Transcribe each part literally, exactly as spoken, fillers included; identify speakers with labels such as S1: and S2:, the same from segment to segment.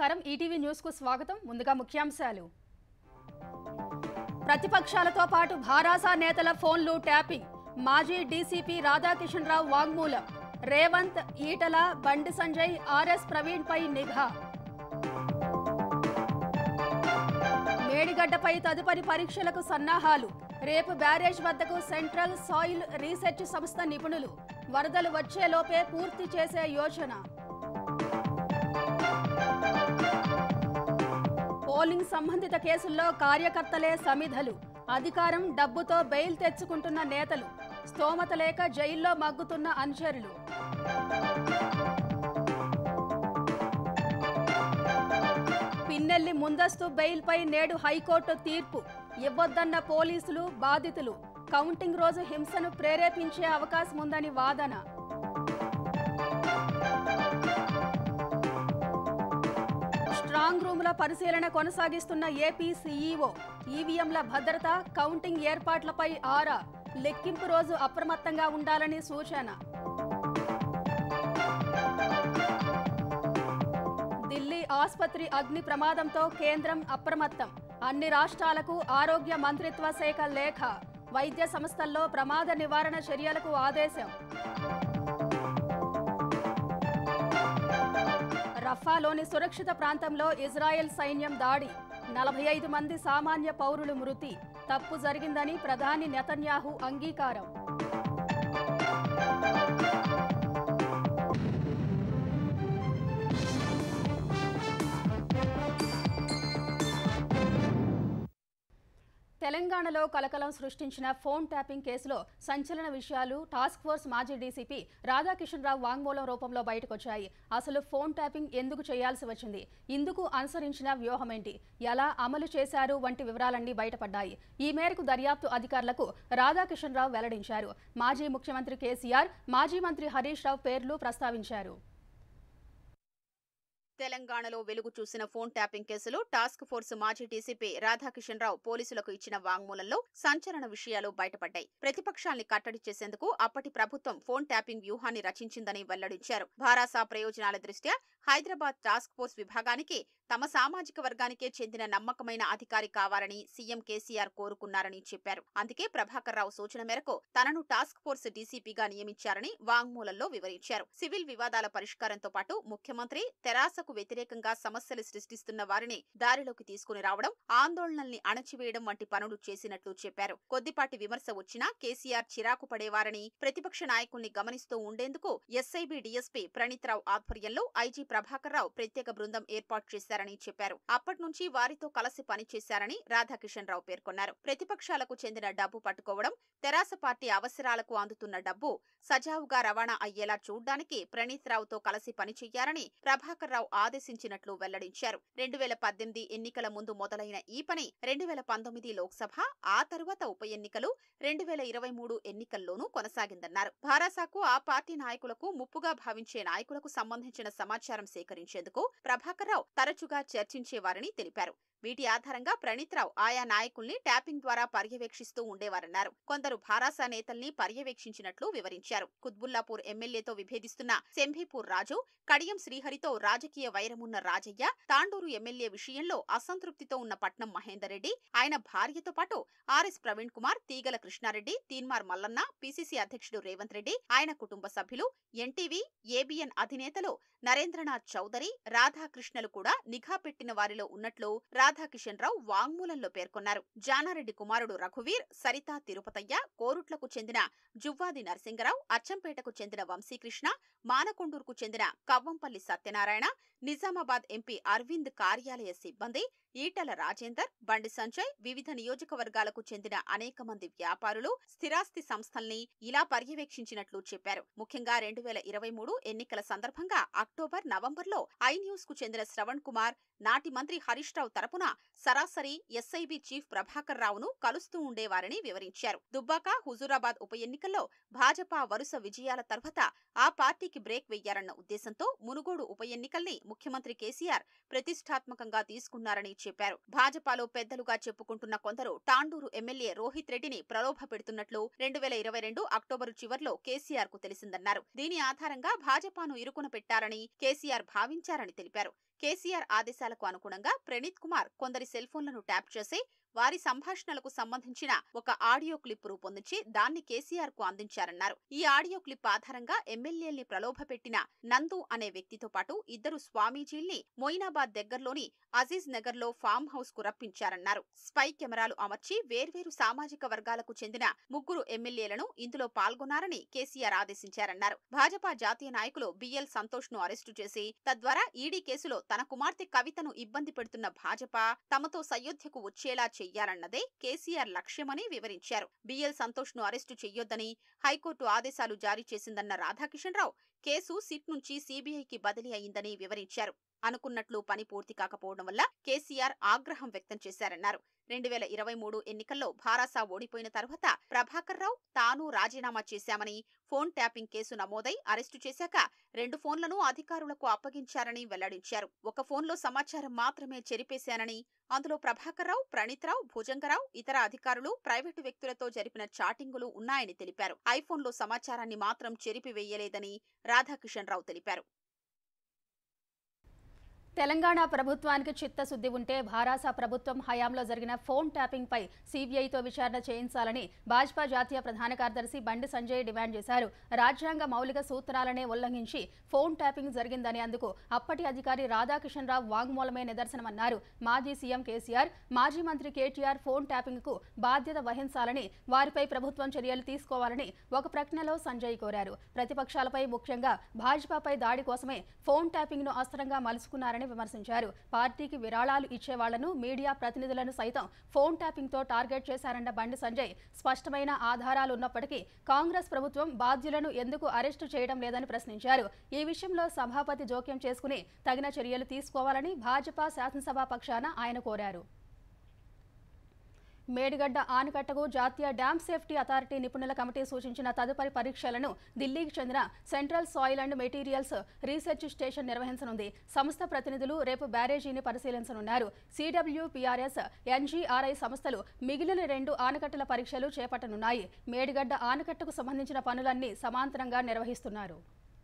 S1: నమస్కారం ETV news కు స్వాగతం ముందుగా ముఖ్యాంశాలు ప్రతిపక్షాలతో పాటు భారాస నేతల ఫోన్లు ట్యాపింగ్ మాజీ డీసీపీ రాధాకిషన్ రావు వాగ్మూలం రేవంత్ ఈటల బండి సంజయ్ ఆర్ఎస్ ప్రవీణ్ పై నిఘా మేడిగడ్డపై తదుపరి పరీక్షలకు సన్నాహాలు రేపు బ్యారేజ్ వద్దకు సెంట్రల్ సాయిల్ రీసెర్చ్ సంస్థ నిపుణులు వరదలు వచ్చేలోపే పూర్తి చేసే యోచన పోలింగ్ సంబంధిత కేసుల్లో కార్యకర్తలే సమిధలు అధికారం డబ్బుతో బెయిల్ తెచ్చుకుంటున్న నేతలు స్తోమత లేక జైల్లో మగ్గుతున్న అనుచరులు పిన్నెల్లి ముందస్తు బెయిల్పై నేడు హైకోర్టు తీర్పు ఇవ్వొద్దన్న పోలీసులు బాధితులు కౌంటింగ్ రోజు హింసను ప్రేరేపించే అవకాశం ఉందని వాదన స్ట్రాంగ్ రూముల పరిశీలన కొనసాగిస్తున్న ఏపీ సీఈఓ ఈవీఎంల భద్రత కౌంటింగ్ ఏర్పాట్లపై ఆరా లెక్కింపు రోజు అప్రమత్తంగా ఉండాలని సూచన ఢిల్లీ ఆసుపత్రి అగ్ని ప్రమాదంతో కేంద్రం అప్రమత్తం అన్ని రాష్ట్రాలకు ఆరోగ్య మంత్రిత్వ శాఖ లేఖ వైద్య సంస్థల్లో ప్రమాద నివారణ చర్యలకు ఆదేశం రఫాలోని సురక్షిత ప్రాంతంలో ఇజ్రాయెల్ సైన్యం దాడి నలభై ఐదు మంది సామాన్య పౌరులు మృతి తప్పు జరిగిందని ప్రధాని నెతన్యాహు అంగీకారం తెలంగాణలో కలకలం సృష్టించిన ఫోన్ ట్యాపింగ్ కేసులో సంచలన విషయాలు టాస్క్ ఫోర్స్ మాజీ డీసీపీ రాధాకిషన్ రావు వాంగ్మూలం రూపంలో బయటకొచ్చాయి. అసలు ఫోన్ ట్యాపింగ్ ఎందుకు చేయాల్సి వచ్చింది, ఇందుకు అనుసరించిన వ్యూహమేంటి, ఎలా అమలు చేశారు వంటి వివరాలన్నీ బయటపడ్డాయి. ఈ మేరకు దర్యాప్తు అధికారులకు రాధాకిషన్ రావు వెల్లడించారు. మాజీ ముఖ్యమంత్రి కేసీఆర్, మాజీ మంత్రి హరీష్ రావు పేర్లు ప్రస్తావించారు.
S2: తెలంగాణలో వెలుగు చూసిన ఫోన్ ట్యాపింగ్ కేసులో టాస్క్ ఫోర్స్ మాజీ డీసీపీ రాధాకిషన్ రావు పోలీసులకు ఇచ్చిన వాంగ్మూలంలో సంచలన విషయాలు బయటపడ్డాయి. ప్రతిపక్షాల్ని కట్టడి చేసేందుకు అప్పటి ప్రభుత్వం ఫోన్ ట్యాపింగ్ వ్యూహాన్ని రచించిందని వెల్లడించారు. భారాస ప్రయోజనాల దృష్ట్యా హైదరాబాద్ టాస్క్ ఫోర్స్ విభాగానికి తమ సామాజిక వర్గానికే చెందిన నమ్మకమైన అధికారి కావాలని సీఎం కేసీఆర్ కోరుకున్నారని చెప్పారు. అందుకే ప్రభాకర్ రావు సూచన మేరకు తనను టాస్క్ ఫోర్స్ డీసీపీగా నియమించారని వాంగ్మూలంలో వివరించారు. సివిల్ వివాదాల పరిష్కారంతో పాటు ముఖ్యమంత్రి తెరాస వ్యతిరేకంగా సమస్యలు సృష్టిస్తున్న వారిని దారిలోకి తీసుకుని రావడం, ఆందోళనల్ని అణచివేయడం వంటి పనులు చేసినట్లు చెప్పారు. కొద్దిపాటి విమర్శ వచ్చినా కేసీఆర్ చిరాకు పడేవారని, ప్రతిపక్ష నాయకుల్ని గమనిస్తూ ఉండేందుకు ఎస్ఐబి డీఎస్పీ ప్రణీత్ రావు ఆధ్వర్యంలో ఐజీ ప్రభాకర్ రావు ప్రత్యేక బృందం ఏర్పాటు చేశారని చెప్పారు. అప్పటి నుంచి వారితో కలిసి పనిచేశారని రాధాకిషన్ రావు పేర్కొన్నారు. ప్రతిపక్షాలకు చెందిన డబ్బు పట్టుకోవడం, తెరాస పార్టీ అవసరాలకు అందుతున్న డబ్బు సజావుగా రవాణా అయ్యేలా చూడ్డానికి ప్రణీత్ రావుతో కలిసి పనిచేయాలని ప్రభాకర్ రావు ఆదేశించినట్లు వెల్లడించారు. రెండు వేల పద్దెనిమిది ఎన్నికల ముందు మొదలైన ఈ పని రెండు వేల పంతొమ్మిది లోక్సభ, ఆ తరువాత ఉప ఎన్నికలు, రెండు వేల ఇరవై మూడు ఎన్నికల్లోనూ కొనసాగిందన్నారు. భారాసాకు, ఆ పార్టీ నాయకులకు ముప్పుగా భావించే నాయకులకు సంబంధించిన సమాచారం సేకరించేందుకు ప్రభాకర్ రావు తరచుగా చర్చించేవారని తెలిపారు. వీటి ఆధారంగా ప్రణీత్ రావు ఆయా నాయకుల్ని ట్యాపింగ్ ద్వారా పర్యవేక్షిస్తూ ఉండేవారన్నారు. కొందరు భారాస నేతల్ని పర్యవేక్షించినట్లు వివరించారు. కుత్బుల్లాపూర్ ఎమ్మెల్యేతో విభేదిస్తున్న శంభీపూర్ రాజు, కడియం శ్రీహరితో రాజకీయ వైరమున్న రాజయ్య, తాండూరు ఎమ్మెల్యే విషయంలో అసంతృప్తితో ఉన్న పట్నం మహేందర్ రెడ్డి, ఆయన భార్యతో పాటు ఆర్ఎస్ ప్రవీణ్ కుమార్, తీగల కృష్ణారెడ్డి, తీన్మార్ మల్లన్న, పీసీసీ అధ్యక్షుడు రేవంత్ రెడ్డి, ఆయన కుటుంబ సభ్యులు, ఎన్టీవీ, ఏబీఎన్ అధినేతలు నరేంద్రనాథ్ చౌదరి, రాధాకృష్ణలు కూడా నిఘా పెట్టిన వారిలో ఉన్నట్లు రాధాకిషన్ రావు వాంగ్మూలంలో పేర్కొన్నారు. జానారెడ్డి కుమారుడు రఘువీర్, సరితా తిరుపతయ్య, కోరుట్లకు చెందిన జువ్వాది నరసింగరావు, అచ్చంపేటకు చెందిన వంశీకృష్ణ, మానకొండూరుకు చెందిన కవ్వంపల్లి సత్యనారాయణ, నిజామాబాద్ ఎంపీ అరవింద్ కార్యాలయ సిబ్బంది, ఈటల రాజేందర్, బండి సంజయ్, వివిధ నియోజకవర్గాలకు చెందిన అనేక మంది వ్యాపారులు, స్థిరాస్తి సంస్థల్ని ఇలా పర్యవేక్షించినట్లు చెప్పారు. ముఖ్యంగా రెండు వేల ఇరవై మూడు ఎన్నికల సందర్భంగా అక్టోబర్, నవంబర్లో ఐ న్యూస్ కు చెందిన శ్రవణ్ కుమార్, నాటి మంత్రి హరీష్ రావు తరపున సరాసరి ఎస్ఐబి చీఫ్ ప్రభాకర్ రావును కలుస్తూ ఉండేవారని వివరించారు. దుబ్బాక, హుజూరాబాద్ ఉప ఎన్నికల్లో భాజపా వరుస విజయాల తర్వాత ఆ పార్టీకి బ్రేక్ వెయ్యారన్న ఉద్దేశంతో మునుగోడు ఉప ఎన్నికల్ని ముఖ్యమంత్రి కేసీఆర్ ప్రతిష్టాత్మకంగా తీసుకున్నారని చెప్పారు. భాజపాలో పెద్దలుగా చెప్పుకుంటున్న కొందరు టాండూరు ఎమ్మెల్యే రోహిత్ రెడ్డిని ప్రలోభ పెడుతున్నట్లు రెండు వేల ఇరవై రెండు అక్టోబరు చివర్లో కేసీఆర్ కు తెలిసిందన్నారు. దీని ఆధారంగా భాజపాను ఇరుకున పెట్టారని కేసీఆర్ భావించారని తెలిపారు. కేసీఆర్ ఆదేశాలకు అనుగుణంగా ప్రణీత్ కుమార్ కొందరి సెల్ ఫోన్లను ట్యాప్ చేసి వారి సంభాషణలకు సంబంధించిన ఒక ఆడియో క్లిప్ రూపొందించి దాన్ని కేసీఆర్ కు అందించారన్నారు. ఈ ఆడియో క్లిప్ ఆధారంగా ఎమ్మెల్యేల్ని ప్రలోభపెట్టిన నందు అనే వ్యక్తితో పాటు ఇద్దరు స్వామీజీల్ని మొయినాబాద్ దగ్గరలోని అజీజ్ నగర్ లో ఫామ్ హౌస్ కు రప్పించారన్నారు. స్పై కెమెరాలు అమర్చి వేర్వేరు సామాజిక వర్గాలకు చెందిన ముగ్గురు ఎమ్మెల్యేలను ఇందులో పాల్గొన్నారని కేసీఆర్ ఆదేశించారన్నారు. భాజపా జాతీయ నాయకులు బిఎల్ సంతోష్ ను అరెస్టు చేసి తద్వారా ఈడీ కేసులో తన కుమార్తె కవితను ఇబ్బంది పెడుతున్న భాజపా తమతో సయోధ్యకు వచ్చేలా చెయ్యాలన్నదే కేసీఆర్ లక్ష్యమని వివరించారు. బిఎల్ సంతోష్ ను అరెస్టు చెయ్యొద్దని హైకోర్టు ఆదేశాలు జారీ చేసిందన్న రాధాకిషన్ రావు కేసు సిట్ నుంచి సీబీఐకి బదిలీ అయిందని వివరించారు. అనుకున్నట్లు పని పూర్తి కాకపోవడం వల్ల కేసీఆర్ ఆగ్రహం వ్యక్తం చేశారన్నారు. రెండు వేల ఇరవై మూడు ఎన్నికల్లో భారాస ఓడిపోయిన తర్వాత ప్రభాకర్ రావు తాను రాజీనామా చేశామని, ఫోన్ ట్యాపింగ్ కేసు నమోదై అరెస్టు చేశాక రెండు ఫోన్లను అధికారులకు అప్పగించారని వెల్లడించారు. ఒక ఫోన్లో సమాచారం మాత్రమే చెరిపేశానని, అందులో ప్రభాకర్ రావు, ప్రణీత్ రావు, భుజంగరావు, ఇతర అధికారులు, ప్రైవేటు వ్యక్తులతో జరిపిన చాటింగులు ఉన్నాయని తెలిపారు. ఐఫోన్లో సమాచారాన్ని మాత్రం చెరిపివేయలేదని రాధాకిషన్ రావు తెలిపారు.
S1: తెలంగాణ ప్రభుత్వానికి చిత్తశుద్ధి ఉంటే భారాస ప్రభుత్వం హయాంలో జరిగిన ఫోన్ ట్యాపింగ్ పై సీబీఐతో విచారణ చేయించాలని భాజపా జాతీయ ప్రధాన కార్యదర్శి బండి సంజయ్ డిమాండ్ చేశారు. రాజ్యాంగ మౌలిక సూత్రాలనే ఉల్లంఘించి ఫోన్ ట్యాపింగ్ జరిగిందని అందుకు అప్పటి అధికారి రాధాకిషన్ రావు వాంగ్మూలమే నిదర్శనమన్నారు. మాజీ సీఎం కేసీఆర్, మాజీ మంత్రి కేటీఆర్ ఫోన్ ట్యాపింగ్ కు బాధ్యత వహించాలని, వారిపై ప్రభుత్వం చర్యలు తీసుకోవాలని ఒక ప్రకటనలో సంజయ్ కోరారు. ప్రతిపక్షాలపై ముఖ్యంగా భాజపాపై దాడి కోసమే ఫోన్ ట్యాపింగ్ ను అస్త్రంగా మలుచుకున్నారని విమర్శించారు. పార్టీకి విరాళాలు ఇచ్చే వాళ్లను, మీడియా ప్రతినిధులను సైతం ఫోన్ ట్యాపింగ్ తో టార్గెట్ చేశారన్న బండి సంజయ్ స్పష్టమైన ఆధారాలు ఉన్నప్పటికీ కాంగ్రెస్ ప్రభుత్వం బాధ్యులను ఎందుకు అరెస్టు చేయడం లేదని ప్రశ్నించారు. ఈ విషయంలో సభాపతి జోక్యం చేసుకుని తగిన చర్యలు తీసుకోవాలని భాజపా శాసనసభా పక్షాన ఆయన కోరారు. మేడిగడ్డ ఆనకట్టకు జాతీయ డ్యామ్ సేఫ్టీ అథారిటీ నిపుణుల కమిటీ సూచించిన తదుపరి పరీక్షలను ఢిల్లీకి చెందిన central soil and materials research station నిర్వహించనుంది. సంస్థ ప్రతినిధులు రేపు బ్యారేజీని పరిశీలించనున్నారు. సిడబ్ల్యూపీఆర్ఎస్, ఎన్జీఆర్ఐ సంస్థలు మిగిలిన రెండు ఆనకట్టల పరీక్షలు చేపట్టనున్నాయి. మేడిగడ్డ ఆనకట్టకు సంబంధించిన పనులన్నీ సమాంతరంగా నిర్వహిస్తున్నారు.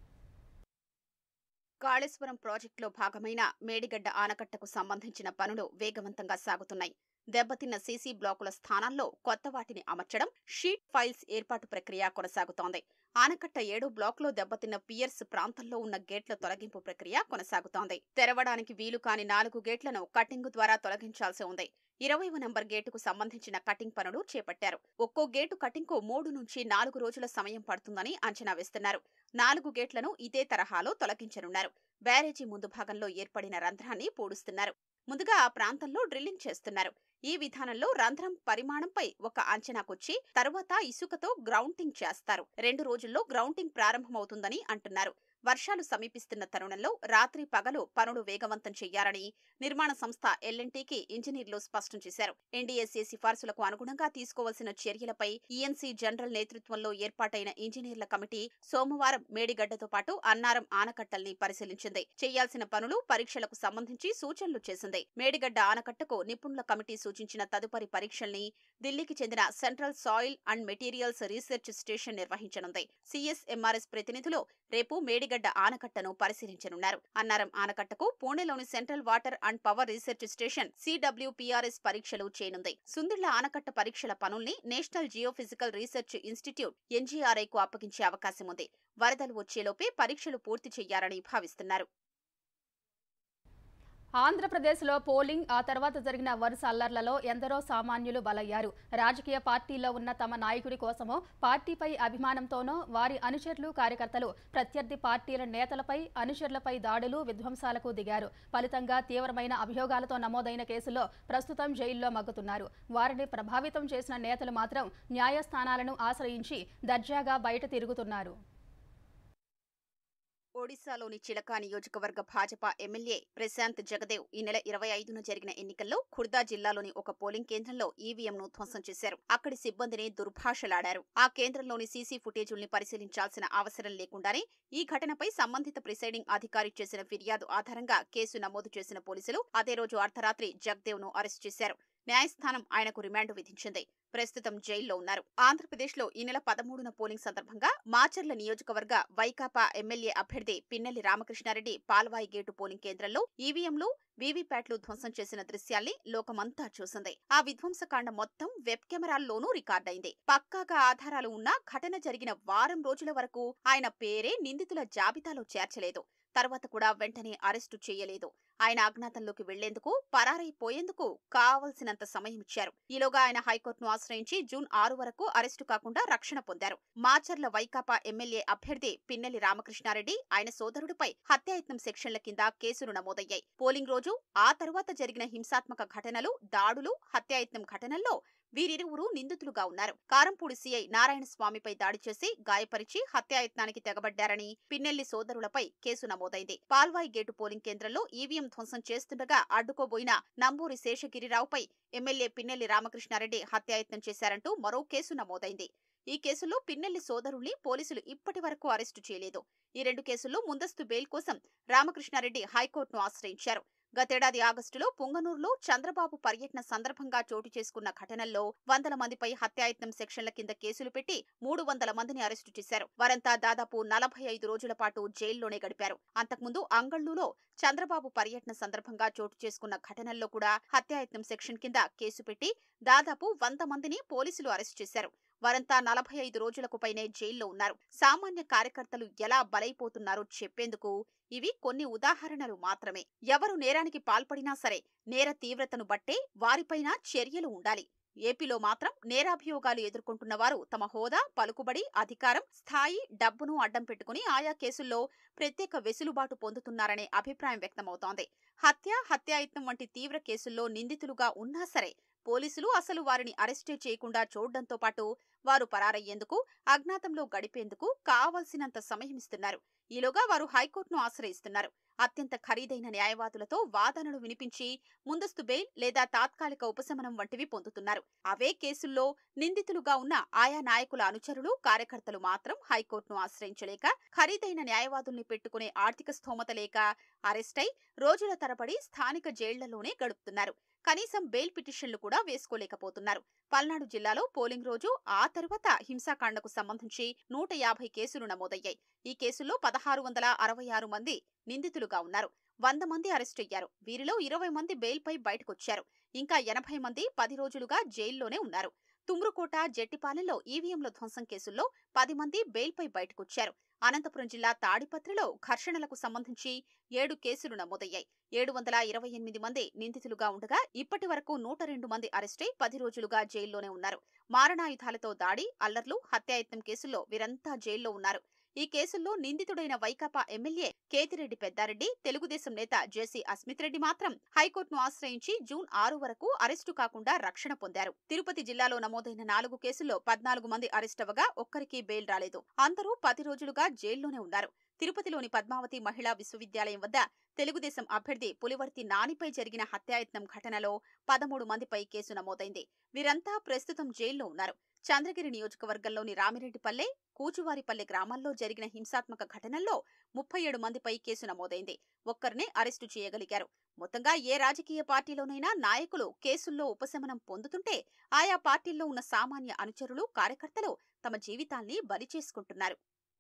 S2: కాళేశ్వరం ప్రాజెక్టులో భాగమైన మేడిగడ్డ ఆనకట్టకు సంబంధించిన పనులు వేగవంతంగా సాగుతున్నాయి. దెబ్బతిన్న సీసీ బ్లాకుల స్థానాల్లో కొత్త వాటిని అమర్చడం, షీట్ ఫైల్స్ ఏర్పాటు ప్రక్రియ కొనసాగుతోంది. ఆనకట్ట ఏడో బ్లాకులో దెబ్బతిన్న పియర్స్ ప్రాంతంలో ఉన్న గేట్ల తొలగింపు ప్రక్రియ కొనసాగుతోంది. తెరవడానికి వీలు కాని నాలుగు గేట్లను కటింగ్ ద్వారా తొలగించాల్సి ఉంది. ఇరవైవ నంబర్ గేటుకు సంబంధించిన కటింగ్ పనులు చేపట్టారు. ఒక్కో గేటు కటింగ్కు మూడు నుంచి నాలుగు రోజుల సమయం పడుతుందని అంచనా వేస్తున్నారు. నాలుగు గేట్లను ఇదే తరహాలో తొలగించనున్నారు. బ్యారేజీ ముందు భాగంలో ఏర్పడిన రంధ్రాన్ని పూడుస్తున్నారు. ముందుగా ఆ ప్రాంతంలో డ్రిల్లింగ్ చేస్తున్నారు. ఈ విధానంలో రంధ్రం పరిమాణంపై ఒక అంచనాకొచ్చి తరువాత ఇసుకతో గ్రౌంటింగ్ చేస్తారు. రెండు రోజుల్లో గ్రౌంటింగ్ ప్రారంభమవుతుందని అంటున్నారు. వర్షాలు సమీపిస్తున్న తరుణంలో రాత్రి పగలు పనులు వేగవంతం చేయాలని నిర్మాణ సంస్థ ఎల్ఎన్టీకి ఇంజనీర్లు స్పష్టం చేశారు. ఎన్డీఎస్ఏ సిఫార్సులకు అనుగుణంగా తీసుకోవాల్సిన చర్యలపై ఈఎన్సీ జనరల్ నేతృత్వంలో ఏర్పాటైన ఇంజనీర్ల కమిటీ సోమవారం మేడిగడ్డతో పాటు అన్నారం ఆనకట్టల్ని పరిశీలించింది. చేయాల్సిన పనులు, పరీక్షలకు సంబంధించి సూచనలు చేసింది. మేడిగడ్డ ఆనకట్టకు నిపుణుల కమిటీ సూచించిన తదుపరి పరీక్షల్ని ఢిల్లీకి చెందిన central soil and materials research station నిర్వహించనుంది. సిఎస్ఎంఆర్ఎస్ ప్రతినిధులు రేపు మేడిగడ్డ ఆనకట్టను పరిశీలించనున్నారు. అన్నారం ఆనకట్టకు పూణేలోని central water and power research station CWPRS పరీక్షలు చేయనుంది. సుందిళ్ల ఆనకట్ట పరీక్షల పనుల్ని నేషనల్ జియోఫిజికల్ రీసెర్చ్ ఇన్స్టిట్యూట్ ఎన్జీఆర్ఐకు అప్పగించే అవకాశం ఉంది. వరదలు వచ్చేలోపే పరీక్షలు పూర్తి చేయాలని భావిస్తున్నారు.
S1: ఆంధ్రప్రదేశ్లో పోలింగ్, ఆ తర్వాత జరిగిన వరుస అల్లర్లలో ఎందరో సామాన్యులు బలయ్యారు. రాజకీయ పార్టీల్లో ఉన్న తమ నాయకుడి కోసమో, పార్టీపై అభిమానంతోనో వారి అనుచరులు, కార్యకర్తలు ప్రత్యర్థి పార్టీల నేతలపై, అనుచరులపై దాడులు, విధ్వంసాలకు దిగారు. ఫలితంగా తీవ్రమైన అభియోగాలతో నమోదైన కేసుల్లో ప్రస్తుతం జైల్లో మగ్గుతున్నారు. వారిని ప్రభావితం చేసిన నేతలు మాత్రం న్యాయస్థానాలను ఆశ్రయించి దర్జాగా బయట తిరుగుతున్నారు.
S2: ఒడిశాలోని చిలకా నియోజకవర్గ భాజపా ఎమ్మెల్యే ప్రశాంత్ జగదేవ్ ఈ నెల ఇరవై ఐదున జరిగిన ఎన్నికల్లో ఖుర్దా జిల్లాలోని ఒక పోలింగ్ కేంద్రంలో ఈవీఎంను ధ్వంసం చేశారు. అక్కడి సిబ్బందిని దుర్భాషలాడారు. ఆ కేంద్రంలోని సీసీ ఫుటేజుల్ని పరిశీలించాల్సిన అవసరం లేకుండానే ఈ ఘటనపై సంబంధిత ప్రిసైడింగ్ అధికారి చేసిన ఫిర్యాదు ఆధారంగా కేసు నమోదు చేసిన పోలీసులు అదే రోజు అర్ధరాత్రి జగదేవ్ ను అరెస్టు చేశారు. న్యాయస్థానం ఆయనకు రిమాండ్ విధించింది. ప్రస్తుతం జైల్లో ఉన్నారు. ఆంధ్రప్రదేశ్లో ఈ నెల పదమూడున పోలింగ్ సందర్భంగా మాచర్ల నియోజకవర్గ వైకాపా ఎమ్మెల్యే అభ్యర్థి పిన్నెల్లి రామకృష్ణారెడ్డి పాల్వాయి గేటు పోలింగ్ కేంద్రంలో ఈవీఎంలు వీవీప్యాట్లు ధ్వంసం చేసిన దృశ్యాల్ని లోకమంతా చూసింది. ఆ విధ్వంసకాండ మొత్తం వెబ్ కెమెరాల్లోనూ రికార్డైంది. పక్కాగా ఆధారాలు ఉన్నా ఘటన జరిగిన వారం రోజుల వరకు ఆయన పేరే నిందితుల జాబితాలో చేర్చలేదు. తర్వాత కూడా వెంటనే అరెస్టు చేయలేదు. ఆయన అజ్ఞాతంలోకి వెళ్లేందుకు, పరారైపోయేందుకు కావలసినంత సమయం ఇచ్చారు. ఈలోగా ఆయన హైకోర్టును ఆశ్రయించి జూన్ ఆరు వరకు అరెస్టు కాకుండా రక్షణ పొందారు. మాచర్ల వైకాపా ఎమ్మెల్యే అభ్యర్థి పిన్నెల్లి రామకృష్ణారెడ్డి, ఆయన సోదరుడిపై హత్యాయత్నం సెక్షన్ల కింద కేసులు నమోదయ్యాయి. పోలింగ్ రోజు, ఆ తరువాత జరిగిన హింసాత్మక ఘటనలు, దాడులు, హత్యాయత్నం ఘటనల్లో వీరిరువురు నిందితులుగా ఉన్నారు. కారంపూడి సీఐ నారాయణ స్వామిపై దాడి చేసి గాయపరిచి హత్యాయత్నానికి తెగబడ్డారని పిన్నెల్లి సోదరులపై కేసు నమోదైంది. పాల్వాయి గేటు పోలింగ్ కేంద్రంలో ఈవీఎం ధ్వంసం చేస్తుండగా అడ్డుకోబోయిన నంబూరి శేషగిరిరావుపై ఎమ్మెల్యే పిన్నెల్లి రామకృష్ణారెడ్డి హత్యాయత్నం చేశారంటూ మరో కేసు నమోదైంది. ఈ కేసులో పిన్నెల్లి సోదరుల్ని పోలీసులు ఇప్పటి వరకు అరెస్టు చేయలేదు. ఈ రెండు కేసుల్లో ముందస్తు బెయిల్ కోసం రామకృష్ణారెడ్డి హైకోర్టును ఆశ్రయించారు. గతేడాది ఆగస్టులో పుంగనూరులో చంద్రబాబు పర్యటన సందర్భంగా చోటు చేసుకున్న ఘటనల్లో వందల మందిపై హత్యాయత్నం సెక్షన్ల కింద కేసులు పెట్టి మూడు వందల మందిని అరెస్టు చేశారు. వారంతా దాదాపు నలభై ఐదు రోజుల పాటు జైల్లోనే గడిపారు. అంతకుముందు అంగళ్లులో చంద్రబాబు పర్యటన సందర్భంగా చోటు చేసుకున్న ఘటనల్లో కూడా హత్యాయత్నం సెక్షన్ కింద కేసు పెట్టి దాదాపు వంద మందిని పోలీసులు అరెస్టు చేశారు. వారంతా నలభై ఐదు రోజులకు పైనే జైల్లో ఉన్నారు. సామాన్య కార్యకర్తలు ఎలా బలైపోతున్నారో చెప్పేందుకు ఇవి కొన్ని ఉదాహరణలు మాత్రమే. ఎవరు నేరానికి పాల్పడినా సరే నేర తీవ్రతను బట్టే వారిపైన చర్యలు ఉండాలి. ఏపీలో మాత్రం నేరాభియోగాలు ఎదుర్కొంటున్న వారు తమ హోదా, పలుకుబడి, అధికారం, స్థాయి, డబ్బును అడ్డం పెట్టుకుని ఆయా కేసుల్లో ప్రత్యేక వెసులుబాటు పొందుతున్నారనే అభిప్రాయం వ్యక్తమవుతోంది. హత్య, హత్యాయత్నం వంటి తీవ్ర కేసుల్లో నిందితులుగా ఉన్నా సరే పోలీసులు అసలు వారిని అరెస్టే చేయకుండా చూడడంతో పాటు వారు పరారయ్యేందుకు, అజ్ఞాతంలో గడిపేందుకు కావలసినంత సమయం ఇస్తున్నారు. ఈలోగా వారు హైకోర్టును ఆశ్రయిస్తున్నారు. అత్యంత ఖరీదైన న్యాయవాదులతో వాదనలు వినిపించి ముందస్తు బెయిల్ లేదా తాత్కాలిక ఉపశమనం వంటివి పొందుతున్నారు. అవే కేసుల్లో నిందితులుగా ఉన్న ఆయా నాయకుల అనుచరులు, కార్యకర్తలు మాత్రం హైకోర్టును ఆశ్రయించలేక, ఖరీదైన న్యాయవాదుల్ని పెట్టుకునే ఆర్థిక స్థోమత లేక అరెస్టై రోజుల తరబడి స్థానిక జైళ్లలోనే గడుపుతున్నారు. కనీసం బెయిల్ పిటిషన్లు కూడా వేసుకోలేకపోతున్నారు. పల్నాడు జిల్లాలో పోలింగ్ రోజు, ఆ తరువాత హింసాకాండకు సంబంధించి నూట యాభై కేసులు నమోదయ్యాయి. ఈ కేసుల్లో పదహారు వందల అరవై ఆరు మంది నిందితులుగా ఉన్నారు. వంద మంది అరెస్టయ్యారు. వీరిలో ఇరవై మంది బెయిల్పై బయటకొచ్చారు. ఇంకా ఎనభై మంది పది రోజులుగా జైల్లోనే ఉన్నారు. తుమ్రుకోట, జెట్టిపాలెంలో ఈవీఎంల ధ్వంసం కేసుల్లో పది మంది బెయిల్పై బయటకొచ్చారు. అనంతపురం జిల్లా తాడిపత్రిలో ఘర్షణలకు సంబంధించి ఏడు కేసులు నమోదయ్యాయి. ఏడు వందల ఇరవై ఎనిమిది మంది నిందితులుగా ఉండగా ఇప్పటి వరకు నూట రెండు మంది అరెస్టై పది రోజులుగా జైల్లోనే ఉన్నారు. మారణాయుధాలతో దాడి, అల్లర్లు, హత్యాయత్నం కేసుల్లో వీరంతా జైల్లో ఉన్నారు. ఈ కేసుల్లో నిందితుడైన వైకాపా ఎమ్మెల్యే కేతిరెడ్డి పెద్దారెడ్డి, తెలుగుదేశం నేత జేసీ అస్మిత్ రెడ్డి మాత్రం హైకోర్టును ఆశ్రయించి జూన్ ఆరు వరకు అరెస్టు కాకుండా రక్షణ పొందారు. తిరుపతి జిల్లాలో నమోదైన నాలుగు కేసుల్లో పద్నాలుగు మంది అరెస్టవగా ఒక్కరికి బెయిల్ రాలేదు. అందరూ పది రోజులుగా జైల్లోనే ఉన్నారు. తిరుపతిలోని పద్మావతి మహిళా విశ్వవిద్యాలయం వద్ద తెలుగుదేశం అభ్యర్థి పులివర్తి నానిపై జరిగిన హత్యాయత్నం ఘటనలో పదమూడు మందిపై కేసు నమోదైంది. వీరంతా ప్రస్తుతం జైల్లో ఉన్నారు. చంద్రగిరి నియోజకవర్గంలోని రామిరెడ్డిపల్లె, కూచువారిపల్లె గ్రామాల్లో జరిగిన హింసాత్మక ఘటనల్లో ముప్పై ఏడు మందిపై కేసు నమోదైంది. ఒక్కరినే అరెస్టు చేయగలిగారు. మొత్తంగా ఏ రాజకీయ పార్టీలోనైనా నాయకులు కేసుల్లో ఉపశమనం పొందుతుంటే ఆయా పార్టీల్లో ఉన్న సామాన్య అనుచరులు, కార్యకర్తలు తమ జీవితాల్ని బలి చేసుకుంటున్నారు.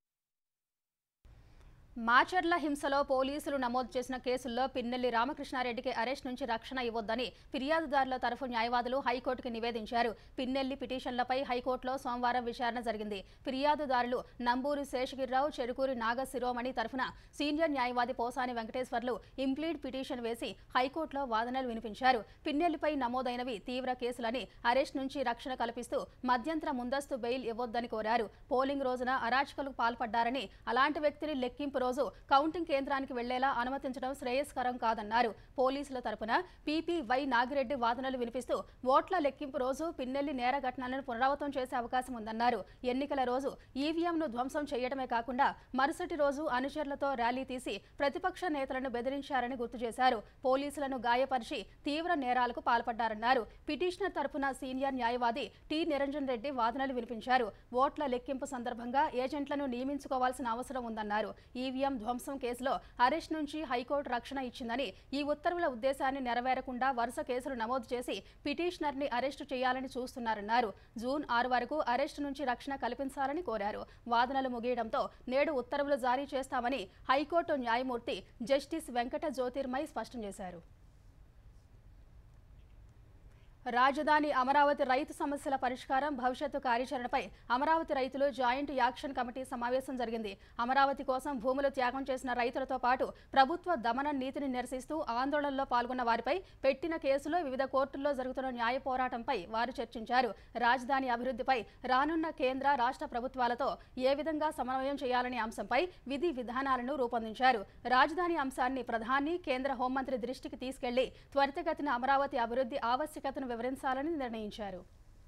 S1: మాచర్ల హింసలో పోలీసులు నమోదు చేసిన కేసుల్లో పిన్నెల్లి రామకృష్ణారెడ్డికి అరెస్ట్ నుంచి రక్షణ ఇవ్వొద్దని ఫిర్యాదుదారుల తరఫు న్యాయవాదులు హైకోర్టుకి నివేదించారు. పిన్నెల్లి పిటిషన్లపై హైకోర్టులో సోమవారం విచారణ జరిగింది. ఫిర్యాదుదారులు నంబూరి శేషగిరిరావు, చెరుకూరి నాగ శిరోమణి తరఫున సీనియర్ న్యాయవాది పోసాని వెంకటేశ్వర్లు ఇంప్లీడ్ పిటిషన్ వేసి హైకోర్టులో వాదనలు వినిపించారు. పిన్నెల్లిపై నమోదైనవి తీవ్ర కేసులని, అరెస్ట్ నుంచి రక్షణ కల్పిస్తూ మధ్యంతర ముందస్తు బెయిల్ ఇవ్వొద్దని కోరారు. పోలింగ్ రోజున అరాచకలకు పాల్పడ్డారని, అలాంటి వ్యక్తిని లెక్కింపు రోజు కౌంటింగ్ కేంద్రానికి వెళ్లేలా అనుమతించడం శ్రేయస్కరం కాదన్నారు. పోలీసుల తరపున పీపీవై నాగిరెడ్డి వాదనలు వినిపిస్తూ ఓట్ల లెక్కింపు రోజు పిన్నెల్లి నేర ఘటనలను పునరావృతం చేసే అవకాశం ఉందన్నారు. ఎన్నికల రోజు ఈవీఎంను ధ్వంసం చేయడమే కాకుండా మరుసటి రోజు అనుచరులతో ర్యాలీ తీసి ప్రతిపక్ష నేతలను బెదిరించారని గుర్తు చేశారు. పోలీసులను గాయపరిచి తీవ్ర నేరాలకు పాల్పడ్డారన్నారు. పిటిషనర్ తరపున సీనియర్ న్యాయవాది టి నిరంజన్ రెడ్డి వాదనలు వినిపించారు. ఓట్ల లెక్కింపు సందర్భంగా ఏజెంట్లను నియమించుకోవాల్సిన అవసరం ఉందన్నారు. ఈవీఎం ధ్వంసం కేసులో అరెస్ట్ నుంచి హైకోర్టు రక్షణ ఇచ్చిందని, ఈ ఉత్తర్వుల ఉద్దేశాన్ని నెరవేరకుండా వరుస కేసులు నమోదు చేసి పిటిషనర్ ని అరెస్టు చేయాలని చూస్తున్నారన్నారు. జూన్ ఆరు వరకు అరెస్టు నుంచి రక్షణ కల్పించాలని కోరారు. వాదనలు ముగియడంతో నేడు ఉత్తర్వులు జారీ చేస్తామని హైకోర్టు న్యాయమూర్తి జస్టిస్ వెంకట జ్యోతిర్మయ్ స్పష్టం చేశారు. రాజధాని అమరావతి రైతు సమస్యల పరిష్కారం, భవిష్యత్తు కార్యాచరణపై అమరావతి రైతులు జాయింట్ యాక్షన్ కమిటీ సమావేశం జరిగింది. అమరావతి కోసం భూములు త్యాగం చేసిన రైతులతో పాటు ప్రభుత్వ దమన నీతిని నిరసిస్తూ ఆందోళనలో పాల్గొన్న వారిపై పెట్టిన కేసులో వివిధ కోర్టుల్లో జరుగుతున్న న్యాయ పోరాటంపై వారు చర్చించారు. రాజధాని అభివృద్ధిపై రానున్న కేంద్ర రాష్ట్ర ప్రభుత్వాలతో ఏ విధంగా సమన్వయం చేయాలనే అంశంపై విధి విధానాలను రూపొందించారు. రాజధాని అంశాన్ని ప్రధాని, కేంద్ర హోంమంత్రి దృష్టికి తీసుకెళ్లి త్వరితగతిన అమరావతి అభివృద్ధి ఆవశ్యకతను వివరించాలని నిర్ణయించారు.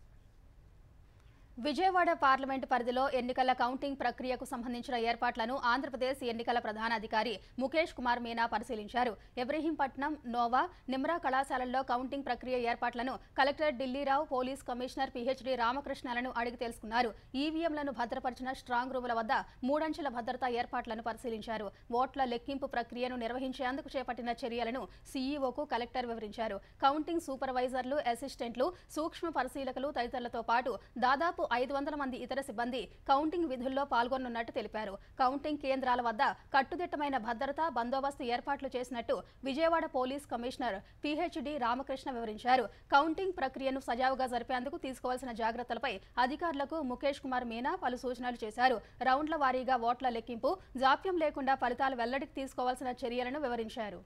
S1: విజయవాడ పార్లమెంటు పరిధిలో ఎన్నికల కౌంటింగ్ ప్రక్రియకు సంబంధించిన ఏర్పాట్లను ఆంధ్రప్రదేశ్ ఎన్నికల ప్రధాన అధికారి ముఖేష్ కుమార్ మీనా పరిశీలించారు. ఇబ్రహీంపట్నం, నోవా, నిమ్రా కళాశాలల్లో కౌంటింగ్ ప్రక్రియ ఏర్పాట్లను collector Dillirao, police commissioner PHD రామకృష్ణలను అడిగి తెలుసుకున్నారు. ఈవీఎంలను భద్రపరిచిన స్ట్రాంగ్ రూముల వద్ద మూడంచెల భద్రతా ఏర్పాట్లను పరిశీలించారు. ఓట్ల లెక్కింపు ప్రక్రియను నిర్వహించేందుకు చేపట్టిన చర్యలను సీఈఓకు కలెక్టర్ వివరించారు. కౌంటింగ్ సూపర్వైజర్లు, అసిస్టెంట్లు, సూక్ష్మ పరిశీలకులు తదితరులతో పాటు దాదాపు ఐదు వందల మంది ఇతర సిబ్బంది కౌంటింగ్ విధుల్లో పాల్గొనున్నట్టు తెలిపారు. కౌంటింగ్ కేంద్రాల వద్ద కట్టుదిట్టమైన భద్రతా బందోబస్తు ఏర్పాట్లు చేసినట్టు Vijayawada police commissioner PHD Ramakrishna వివరించారు. కౌంటింగ్ ప్రక్రియను సజావుగా జరిపేందుకు తీసుకోవాల్సిన జాగ్రత్తలపై అధికారులకు ముఖేష్ కుమార్ మీనా పలు సూచనలు చేశారు. రౌండ్ల వారీగా ఓట్ల లెక్కింపు, జాప్యం లేకుండా ఫలితాలు వెల్లడికి తీసుకోవాల్సిన చర్యలను వివరించారు.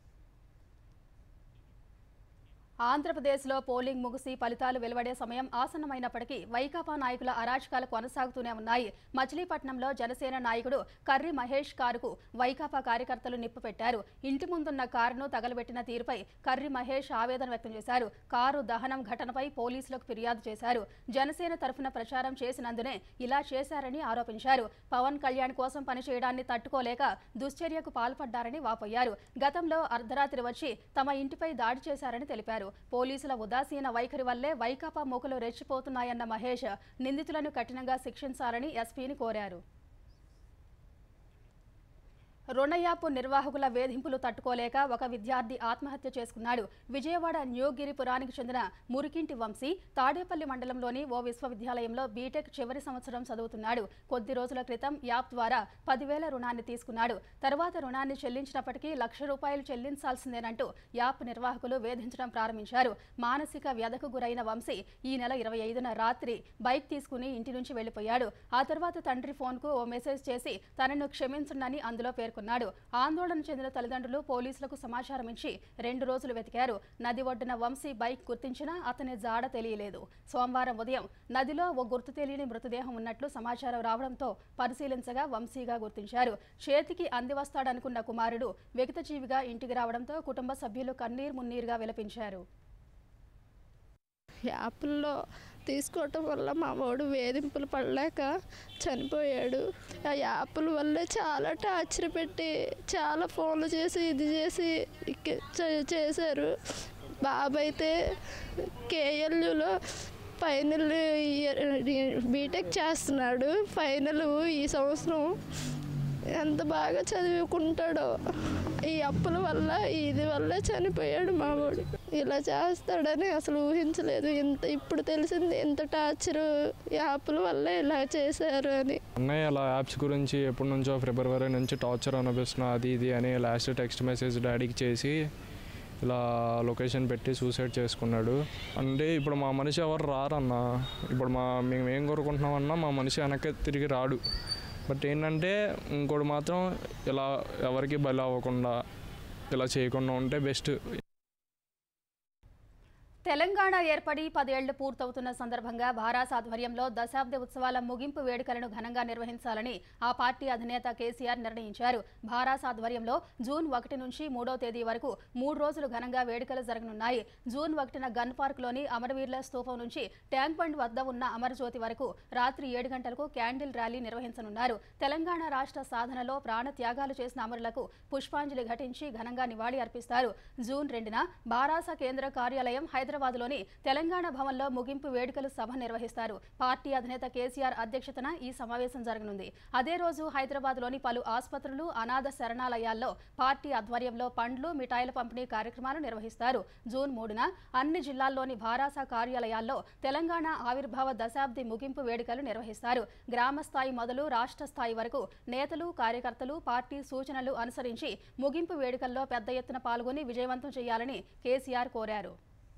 S1: ఆంధ్రప్రదేశ్లో పోలింగ్ ముగిసి ఫలితాలు వెలువడే సమయం ఆసన్నమైనప్పటికీ వైకాపా నాయకుల అరాచకాలు కొనసాగుతూనే ఉన్నాయి. మచిలీపట్నంలో జనసేన నాయకుడు కర్రి మహేష్ కారుకు వైకాపా కార్యకర్తలు నిప్పు పెట్టారు. ఇంటి ముందున్న కారును తగలబెట్టిన తీరుపై కర్రి మహేష్ ఆవేదన వ్యక్తం చేశారు. కారు దహనం ఘటనపై పోలీసులకు ఫిర్యాదు చేశారు. జనసేన తరఫున ప్రచారం చేసినందునే ఇలా చేశారని ఆరోపించారు. పవన్ కళ్యాణ్ కోసం పనిచేయడాన్ని తట్టుకోలేక దుశ్చర్యకు పాల్పడ్డారని వాపోయారు. గతంలో అర్ధరాత్రి వచ్చి తమ ఇంటిపై దాడి చేశారని తెలిపారు. పోలీసుల ఉదాసీన వైఖరి వల్లే వైకాపా మూకలు రెచ్చిపోతున్నాయన్న మహేష్ నిందితులను కఠినంగా శిక్షించాలని ఎస్పీని కోరారు. రుణయాపు నిర్వాహకుల వేధింపులు తట్టుకోలేక ఒక విద్యార్థి ఆత్మహత్య చేసుకున్నాడు. విజయవాడ న్యూగిరిపురానికి చెందిన మురికింటి వంశీ తాడేపల్లి మండలంలోని ఓ విశ్వవిద్యాలయంలో బీటెక్ చివరి సంవత్సరం చదువుతున్నాడు. కొద్ది రోజుల క్రితం యాప్ ద్వారా పదివేల రుణాన్ని తీసుకున్నాడు. తర్వాత రుణాన్ని చెల్లించినప్పటికీ లక్ష రూపాయలు చెల్లించాల్సిందేనంటూ యాప్ నిర్వాహకులు వేధించడం ప్రారంభించారు. మానసిక వ్యధకు గురైన వంశీ ఈ నెల ఇరవై ఐదున రాత్రి బైక్ తీసుకుని ఇంటి నుంచి వెళ్లిపోయాడు. ఆ తర్వాత తండ్రి ఫోన్కు ఓ మెసేజ్ చేసి తనను క్షమించండి అందులో పేర్కొన్నాడు. ఆందోళన చెందిన తల్లిదండ్రులు పోలీసులకు సమాచారం ఇచ్చి రెండు రోజులు వెతికారు. నది ఒడ్డున వంశీ బైక్ గుర్తించినా అతని జాడ తెలియలేదు. సోమవారం ఉదయం నదిలో ఓ గుర్తు తెలియని మృతదేహం ఉన్నట్లు సమాచారం రావడంతో పరిశీలించగా వంశీగా గుర్తించారు. చేతికి అందివస్తాడనుకున్న కుమారుడు విగతజీవిగా ఇంటికి రావడంతో కుటుంబ సభ్యులు కన్నీరు మున్నీరుగా విలపించారు.
S3: యాప్ల్లో తీసుకోవటం వల్ల మా వాడు వేధింపులు పడలేక చనిపోయాడు. ఆ యాప్ల వల్లే చాలా టార్చర్ పెట్టి చాలా ఫోన్లు చేసి ఇది చేసి చేశారు. బాబు అయితే కేఎల్యూలో ఫైనల్ ఇయర్ బీటెక్ చేస్తున్నాడు. ఫైనల్ ఈ సంవత్సరం ఎంత బాగా చదువుకుంటాడో ఈ అప్పుల వల్ల ఇది వల్ల చనిపోయాడు మా వాడు. ఇలా చేస్తాడని అసలు ఊహించలేదు. ఇంత ఇప్పుడు తెలిసింది ఇంత టార్చర్ యాప్ల వల్ల ఇలా చేశారు అని.
S4: అన్నయ్య అలా యాప్స్ గురించి ఎప్పటి నుంచో ఫిబ్రవరి నుంచి టార్చర్ అనిపిస్తున్నా అది ఇది అని లాస్ట్ టెక్స్ట్ మెసేజ్ డాడీకి చేసి ఇలా లొకేషన్ పెట్టి సూసైడ్ చేసుకున్నాడు. అంటే ఇప్పుడు మా మనిషి ఎవరు రారన్న. ఇప్పుడు మా మేము ఏం కోరుకుంటున్నామన్నా మా మనిషి వెనక్కి తిరిగి రాడు. బట్ ఏంటంటే ఇంకోటి మాత్రం ఇలా ఎవరికి బలి అవ్వకుండా ఇలా చేయకుండా ఉంటే బెస్ట్.
S1: తెలంగాణ ఏర్పడి పదేళ్లు పూర్తవుతున్న సందర్భంగా భారాస ఆధ్వర్యంలో దశాబ్ది ఉత్సవాల ముగింపు వేడుకలను ఘనంగా నిర్వహించాలని ఆ పార్టీ అధినేత కేసీఆర్ నిర్ణయించారు. భారాస ఆధ్వర్యంలో జూన్ ఒకటి నుంచి మూడో తేదీ వరకు మూడు రోజులు ఘనంగా వేడుకలు జరగనున్నాయి. జూన్ ఒకటిన గన్ పార్క్లోని అమరవీరుల స్తూపం నుంచి ట్యాంక్ బండ్ వద్ద ఉన్న అమరజ్యోతి వరకు రాత్రి ఏడు గంటలకు క్యాండిల్ ర్యాలీ నిర్వహించనున్నారు. తెలంగాణ రాష్ట్ర సాధనలో ప్రాణ త్యాగాలు చేసిన అమరులకు పుష్పాంజలి ఘటించి ఘనంగా నివాళి అర్పిస్తారు. జూన్ రెండున భారాస కేంద్ర కార్యాలయం హైదరాబాద్లోని తెలంగాణ భవన్లో ముగింపు వేడుకలు సభ నిర్వహిస్తారు. పార్టీ అధినేత కేసీఆర్ అధ్యక్షతన ఈ సమావేశం జరగనుంది. అదే రోజు హైదరాబాద్లోని పలు ఆసుపత్రులు, అనాథ శరణాలయాల్లో పార్టీ ఆధ్వర్యంలో పండ్లు, మిఠాయిల పంపిణీ కార్యక్రమాలు నిర్వహిస్తారు. జూన్ మూడున అన్ని జిల్లాల్లోని భారాస కార్యాలయాల్లో తెలంగాణ ఆవిర్భావ దశాబ్ది ముగింపు వేడుకలు నిర్వహిస్తారు. గ్రామ స్థాయి మొదలు రాష్ట్ర స్థాయి వరకు నేతలు, కార్యకర్తలు పార్టీ సూచనలు అనుసరించి ముగింపు వేడుకల్లో పెద్ద ఎత్తున పాల్గొని విజయవంతం చేయాలని కేసీఆర్ కోరారు.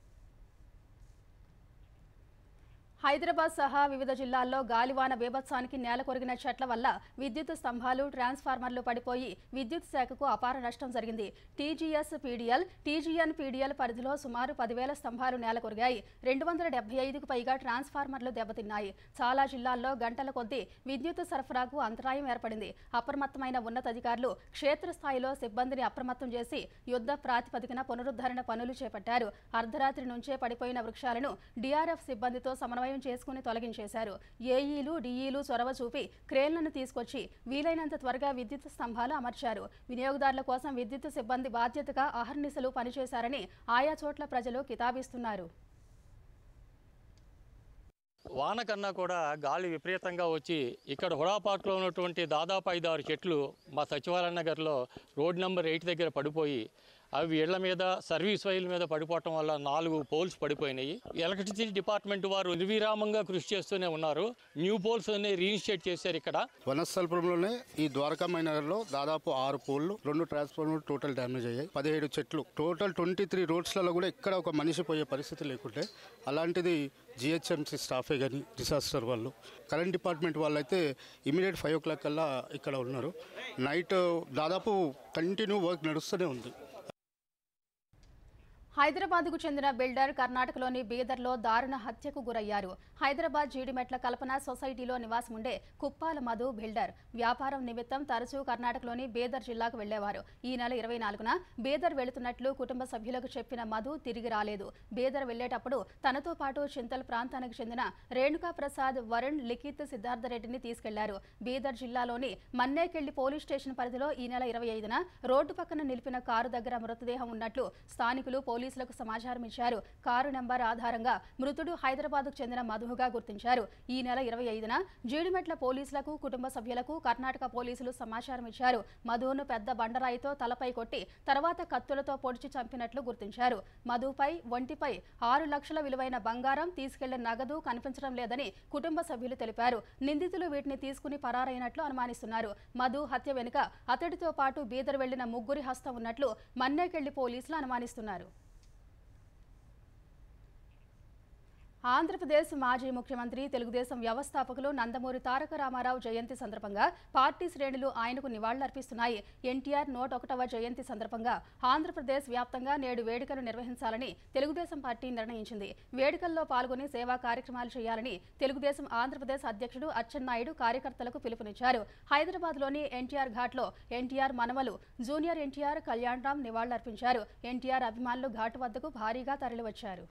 S1: హైదరాబాద్ సహా వివిధ జిల్లాల్లో గాలివాన బీభత్సానికి నేల కొరిగిన చెట్ల వల్ల విద్యుత్ స్తంభాలు, ట్రాన్స్ఫార్మర్లు పడిపోయి విద్యుత్ శాఖకు అపార నష్టం జరిగింది. టీజీఎస్ పీడీఎల్, టీజీఎన్ పీడీఎల్ పరిధిలో సుమారు పదివేల స్తంభాలు నేల కొరిగాయి. రెండు వందల డెబ్బై ఐదుకు పైగా ట్రాన్స్ఫార్మర్లు దెబ్బతిన్నాయి. చాలా జిల్లాల్లో గంటల కొద్దీ విద్యుత్ సరఫరాకు అంతరాయం ఏర్పడింది. అప్రమత్తమైన ఉన్నతాధికారులు క్షేత్రస్థాయిలో సిబ్బందిని అప్రమత్తం చేసి యుద్ధ ప్రాతిపదికన పునరుద్ధరణ పనులు చేపట్టారు. అర్ధరాత్రి నుంచే పడిపోయిన వృక్షాలను డీఆర్ఎఫ్ సిబ్బందితో సమన్వయం చేసుకుని తొలగించేశారు. ఏఈలు, డీఈలు చొరవ చూపి క్రేన్లను తీసుకొచ్చి వీలైనంత త్వరగా విద్యుత్ స్తంభాలు అమర్చారు. వినియోగదారుల కోసం విద్యుత్ సిబ్బంది బాధ్యతగా అహర్నిశలు పనిచేశారని ఆయా చోట్ల ప్రజలు కితాబిస్తున్నారు.
S5: వాన కన్నా కూడా గాలి విపరీతంగా వచ్చి ఇక్కడ హుడా పార్క్లో ఉన్నటువంటి దాదాపు ఐదు ఆరు చెట్లు మా సచివాలయ నగర్లో రోడ్ నెంబర్ ఎయిట్ దగ్గర పడిపోయి అవి ఇళ్ల మీద, సర్వీస్ వైర్ల మీద పడిపోవటం వల్ల నాలుగు పోల్స్ పడిపోయినాయి. ఎలక్ట్రిసిటీ డిపార్ట్మెంట్ వారు నిర్విరామంగా కృషి చేస్తూనే ఉన్నారు. న్యూ పోల్స్ అనే రీఇన్స్టేట్ చేశారు. ఇక్కడ
S6: వనస్థలపురంలోనే ఈ ద్వారకామాయి నగర్లో దాదాపు ఆరు పోల్లు, రెండు ట్రాన్స్ఫార్మర్ టోటల్ డ్యామేజ్ అయ్యాయి. పదిహేడు చెట్లు, టోటల్ ట్వంటీ త్రీ రోడ్స్లలో కూడా ఇక్కడ ఒక మనిషి పోయే పరిస్థితి లేకుంటే, అలాంటిది జిహెచ్ఎంసీ స్టాఫే కానీ డిసాస్టర్ వాళ్ళు, కరెంట్ డిపార్ట్మెంట్ వాళ్ళు అయితే ఇమీడియట్ ఫైవ్ ఓ క్లాక్ కల్లా ఇక్కడ ఉన్నారు. నైట్ దాదాపు కంటిన్యూ వర్క్ నడుస్తూనే ఉంది.
S1: హైదరాబాద్కు చెందిన బిల్డర్ కర్ణాటకలోని బీదర్లో దారుణ హత్యకు గురయ్యారు. హైదరాబాద్ జీడిమెట్ల కల్పన సొసైటీలో నివాసం ఉండే కుప్పాల మధు బిల్డర్ వ్యాపారం నిమిత్తం తరచూ కర్ణాటకలోని బీదర్ జిల్లాకు వెళ్లేవారు. ఈ నెల ఇరవై నాలుగున బీదర్ వెళుతున్నట్లు కుటుంబ సభ్యులకు చెప్పిన మధు తిరిగి రాలేదు. బీదర్ వెళ్లేటప్పుడు తనతో పాటు చింతల్ ప్రాంతానికి చెందిన రేణుకా ప్రసాద్, వరుణ్, లిఖిత్, సిద్ధార్థరెడ్డిని తీసుకెళ్లారు. బీదర్ జిల్లాలోని మన్నేకెళ్లి పోలీస్ స్టేషన్ పరిధిలో ఈ నెల ఇరవై ఐదున రోడ్డు పక్కన నిలిపిన కారు దగ్గర మృతదేహం ఉన్నట్లు స్థానికులు పోలీసులకు సమాచారం ఇచ్చారు. కారు నెంబర్ ఆధారంగా మృతుడు హైదరాబాద్కు చెందిన మధుగా గుర్తించారు. ఈ నెల ఇరవై ఐదున జీడిమెట్ల పోలీసులకు, కుటుంబ సభ్యులకు కర్ణాటక పోలీసులు సమాచారం ఇచ్చారు. మధును పెద్ద బండరాయితో తలపై కొట్టి తర్వాత కత్తులతో పొడిచి చంపినట్లు గుర్తించారు. మధుపై, ఒంటిపై ఆరు లక్షల విలువైన బంగారం, తీసుకెళ్లిన నగదు కనిపించడం లేదని కుటుంబ సభ్యులు తెలిపారు. నిందితులు వీటిని తీసుకుని పరారైనట్లు అనుమానిస్తున్నారు. మధు హత్య వెనుక అతడితో పాటు బీదర్ వెళ్లిన ముగ్గురి హస్తం ఉన్నట్లు మన్నేకెళ్లి పోలీసులు అనుమానిస్తున్నారు. ఆంధ్రప్రదేశ్ మాజీ ముఖ్యమంత్రి, తెలుగుదేశం వ్యవస్థాపకులు నందమూరి తారక రామారావు జయంతి సందర్భంగా పార్టీ శ్రేణులు ఆయనకు నివాళులర్పిస్తున్నాయి. ఎన్టీఆర్ నూట ఒకటవ జయంతి సందర్భంగా ఆంధ్రప్రదేశ్ వ్యాప్తంగా నేడు వేడుకలు నిర్వహించాలని తెలుగుదేశం పార్టీ నిర్ణయించింది. వేడుకల్లో పాల్గొని సేవా కార్యక్రమాలు చేయాలని తెలుగుదేశం ఆంధ్రప్రదేశ్ అధ్యక్షుడు అచ్చెన్నాయుడు కార్యకర్తలకు పిలుపునిచ్చారు. హైదరాబాద్లోని ఎన్టీఆర్ ఘాట్లో ఎన్టీఆర్ మనవలు జూనియర్ ఎన్టీఆర్, కళ్యాణ్ రామ్ నివాళులర్పించారు. ఎన్టీఆర్ అభిమానులు ఘాటు వద్దకు భారీగా తరలివచ్చారు.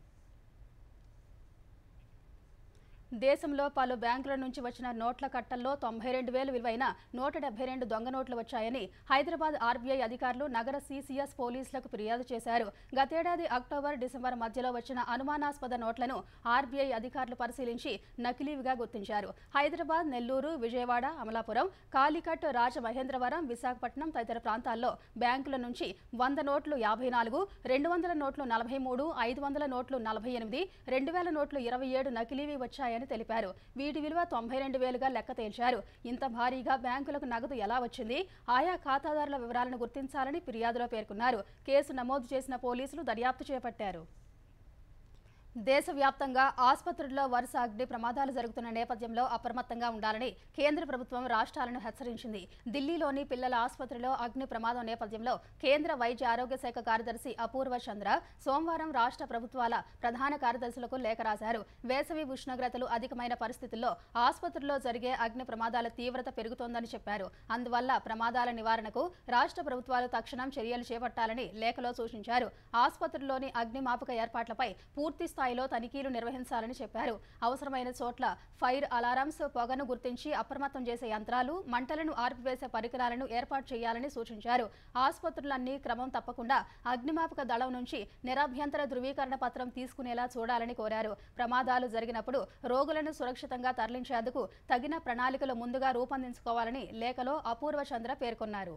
S1: దేశంలో పలు బ్యాంకుల నుంచి వచ్చిన నోట్ల కట్టల్లో తొంభై రెండు వేలు విలువైన నూట డెబ్బై రెండు దొంగ నోట్లు వచ్చాయని హైదరాబాద్ ఆర్బీఐ అధికారులు నగర సీసీఎస్ పోలీసులకు ఫిర్యాదు చేశారు. గతేడాది అక్టోబర్, డిసెంబర్ మధ్యలో వచ్చిన అనుమానాస్పద నోట్లను ఆర్బీఐ అధికారులు పరిశీలించి నకిలీవిగా గుర్తించారు. హైదరాబాద్, నెల్లూరు, విజయవాడ, అమలాపురం, కాలికట్, రాజమహేంద్రవరం, విశాఖపట్నం తదితర ప్రాంతాల్లో బ్యాంకుల నుంచి వంద నోట్లు యాభై నాలుగు, రెండు వందల నోట్లు నలభై మూడు, ఐదు వందల నోట్లు నలభై ఎనిమిది, రెండు వేల నోట్లు ఇరవై ఏడు నకిలీవి వచ్చాయని తెలిపారు. వీటి విలువ తొంభై రెండు వేలుగా లెక్క తేల్చారు. ఇంత భారీగా బ్యాంకులకు నగదు ఎలా వచ్చింది, ఆయా ఖాతాదారుల వివరాలను గుర్తించాలని ఫిర్యాదులో పేర్కొన్నారు. కేసు నమోదు చేసిన పోలీసులు దర్యాప్తు చేపట్టారు. దేశవ్యాప్తంగా ఆసుపత్రుల్లో వరుస అగ్ని ప్రమాదాలు జరుగుతున్న నేపథ్యంలో అప్రమత్తంగా ఉండాలని కేంద్ర ప్రభుత్వం రాష్ట్రాలను హెచ్చరించింది. ఢిల్లీలోని పిల్లల ఆసుపత్రిలో అగ్ని ప్రమాదం నేపథ్యంలో కేంద్ర వైద్య ఆరోగ్య శాఖ కార్యదర్శి అపూర్వ చంద్ర సోమవారం రాష్ట్ర ప్రభుత్వాల ప్రధాన కార్యదర్శులకు లేఖ రాశారు. వేసవి ఉష్ణోగ్రతలు అధికమైన పరిస్థితుల్లో ఆసుపత్రుల్లో జరిగే అగ్ని ప్రమాదాల తీవ్రత పెరుగుతోందని చెప్పారు. అందువల్ల ప్రమాదాల నివారణకు రాష్ట్ర ప్రభుత్వాలు తక్షణం చర్యలు చేపట్టాలని లేఖలో సూచించారు. ఆసుపత్రుల్లోని అగ్నిమాపక ఏర్పాట్లపై పూర్తి స్థాయిలో తనిఖీలు నిర్వహించాలని చెప్పారు. అవసరమైన చోట్ల ఫైర్ అలారమ్స్, పొగను గుర్తించి అప్రమత్తం చేసే యంత్రాలు, మంటలను ఆర్పివేసే పరికరాలను ఏర్పాటు చేయాలని సూచించారు. ఆసుపత్రులన్నీ క్రమం తప్పకుండా అగ్నిమాపక దళం నుంచి నిరభ్యంతర ధృవీకరణ పత్రం తీసుకునేలా చూడాలని కోరారు. ప్రమాదాలు జరిగినప్పుడు రోగులను సురక్షితంగా తరలించేందుకు తగిన ప్రణాళికలు ముందుగా రూపొందించుకోవాలని లేఖలో అపూర్వ చంద్ర పేర్కొన్నారు.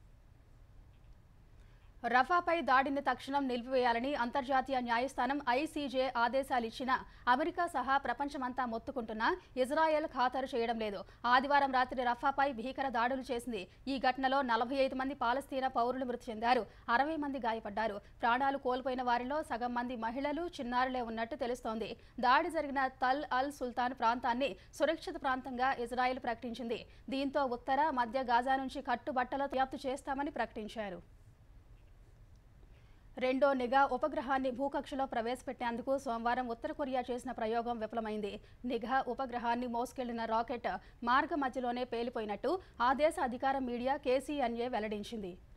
S1: రఫాపై దాడిని తక్షణం నిలిపివేయాలని అంతర్జాతీయ న్యాయస్థానం ఐసీజే ఆదేశాలిచ్చినా అమెరికా సహా ప్రపంచమంతా మొత్తుకుంటున్నా ఇజ్రాయెల్ ఖాతరు చేయడం లేదు. ఆదివారం రాత్రి రఫాపై భీకర దాడులు చేసింది. ఈ ఘటనలో నలభై ఐదు మంది పాలస్తీనా పౌరులు మృతి చెందారు. అరవై మంది గాయపడ్డారు. ప్రాణాలు కోల్పోయిన వారిలో సగం మంది మహిళలు, చిన్నారులే ఉన్నట్టు తెలుస్తోంది. దాడి జరిగిన తల్ అల్ సుల్తాన్ ప్రాంతాన్ని సురక్షిత ప్రాంతంగా ఇజ్రాయెల్ ప్రకటించింది. దీంతో ఉత్తర, మధ్య గాజా నుంచి కట్టుబట్టల దర్యాప్తు చేస్తామని ప్రకటించారు. రెండో నిఘా ఉపగ్రహాన్ని భూకక్షలో ప్రవేశపెట్టేందుకు సోమవారం ఉత్తర కొరియా చేసిన ప్రయోగం విఫలమైంది. నిఘా ఉపగ్రహాన్ని మోసుకెళ్లిన రాకెట్ మార్గ మధ్యలోనే పేలిపోయినట్టు ఆ దేశ అధికార మీడియా కేసీఎన్ఏ వెల్లడించింది.